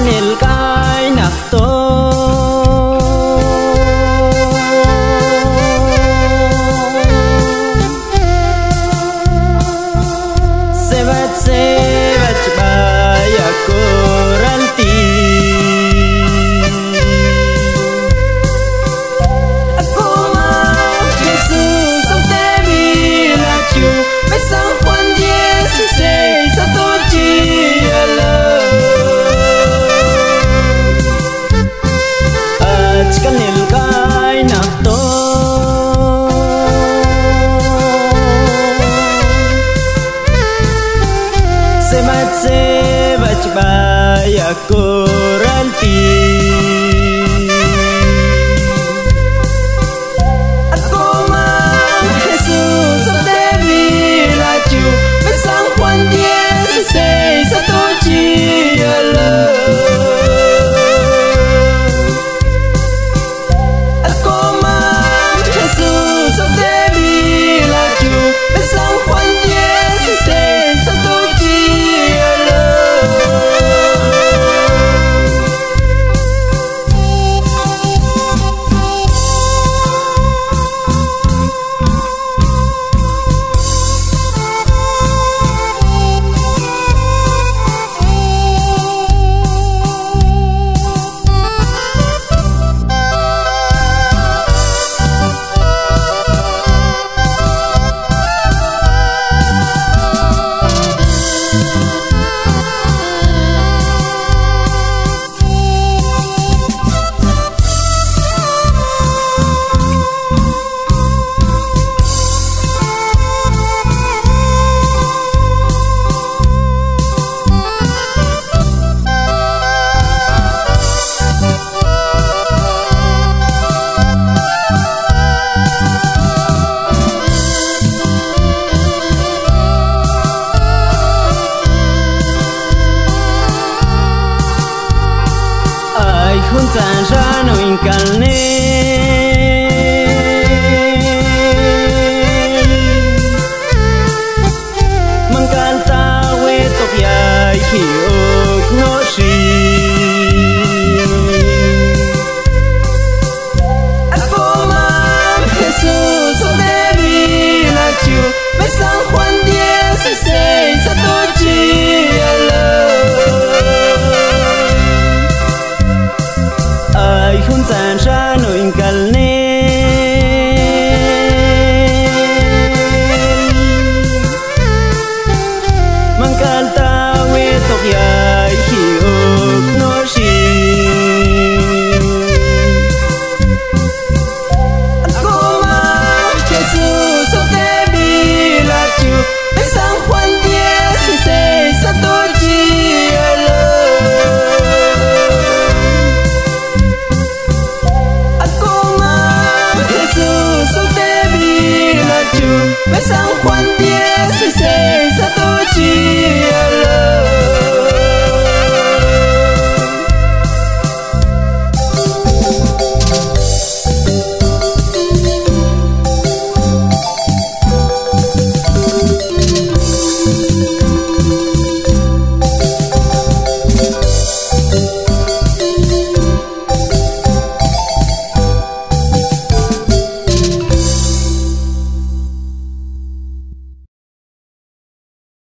nil kai nak to sebat baya koranti aku mau Yesus sampai bila cu besang pun Yesus satu ciala ajkan nil kai nak to sebat baya koranti aku mau Yesus sampai bila cu besang pun Yesus satu ciala aku mau Yesus sampai bila cu besang pun Yesus satu ciala hun san ra no in kalne